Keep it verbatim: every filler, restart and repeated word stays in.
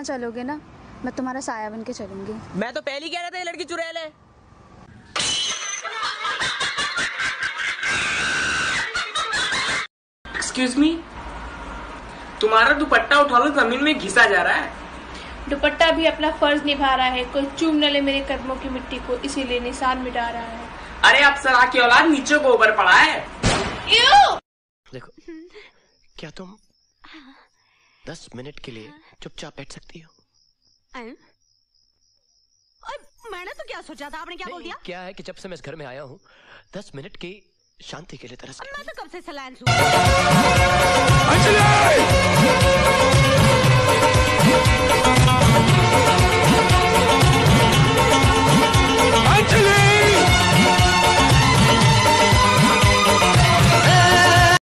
चलोगे ना, मैं तुम्हारा साया बन के चलूंगी। मैं तो पहले ही कह रहा था ये लड़की चुड़ैल है। एक्सक्यूज मी, तुम्हारा दुपट्टा उठा लो, जमीन में घिसा जा रहा है। दुपट्टा भी अपना फर्ज निभा रहा है, कोई चूम न ले मेरे कदमों की मिट्टी को, इसीलिए निशान मिटा रहा है। अरे अप्सरा की औलाद नीचे को ऊपर पड़ा है। देखो, क्या तुम दस मिनट के लिए चुपचाप बैठ सकती हो? मैंने तो क्या सोचा था, आपने क्या बोल दिया? क्या है कि जब से मैं इस घर में आया हूँ दस मिनट की शांति के लिए तरस गया। मैं तो कब से सलाइन